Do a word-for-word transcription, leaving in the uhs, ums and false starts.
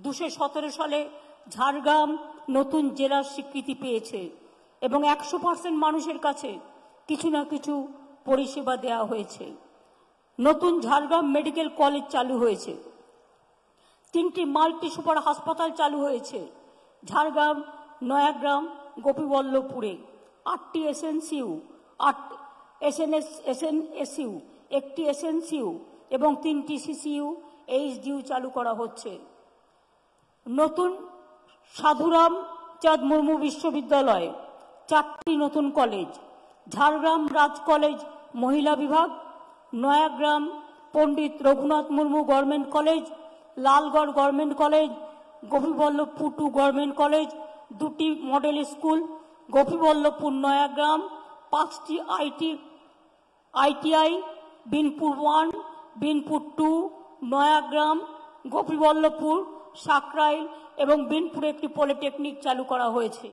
দুশো সতেরো সালে ঝাড়গ্রাম নতুন জেলার স্বীকৃতি পেয়েছে এবং একশো পার্সেন্ট মানুষের কাছে কিছু না কিছু পরিষেবা দেওয়া হয়েছে। নতুন ঝাড়গ্রাম মেডিকেল কলেজ চালু হয়েছে, তিনটি মাল্টি সুপার হাসপাতাল চালু হয়েছে ঝাড়গ্রাম, নয়াগ্রাম, গোপীবল্লভপুরে। আটটি এসএনসিউ, আট এসএনএস এসএনএসইউ, একটি এসএনসিউ এবং তিনটি সিসিইউ, এইচডিইউ চালু করা হচ্ছে। নতুন সাধুরাম চাঁদ মুর্মু বিশ্ববিদ্যালয়, চারটি নতুন কলেজ, ঝাড়গ্রাম রাজ কলেজ মহিলা বিভাগ, Nayagram Pandit Raghunath Murmu government college, Lalgarh government college, Gopiballavpur two government college, দুটি মডেল স্কুল, গোপীবল্লভপুর নয়াগ্রাম, পাঁচটি IT ITI, Binpur one, Binpur two, Nayagram, Gopiballavpur, Sankrail এবং বিনপুরে একটি পলিটেকনিক চালু করা হয়েছে।